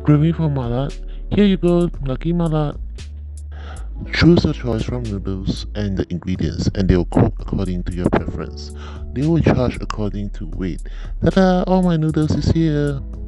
Craving for mala? Here you go, lucky mala. Choose a choice from noodles and the ingredients, and they will cook according to your preference. They will charge according to weight. Ta-da! All my noodles is here.